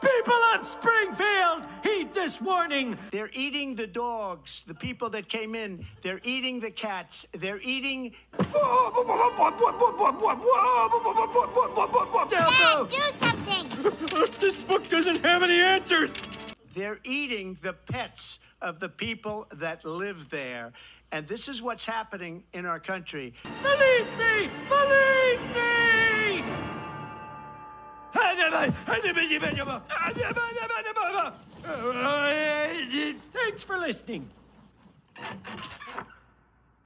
People of Springfield, heed this warning. They're eating the dogs, the people that came in. They're eating the cats. They're eating... Dad, do something! This book doesn't have any answers. They're eating the pets of the people that live there. And this is what's happening in our country. Believe me! Believe me! Thanks for listening.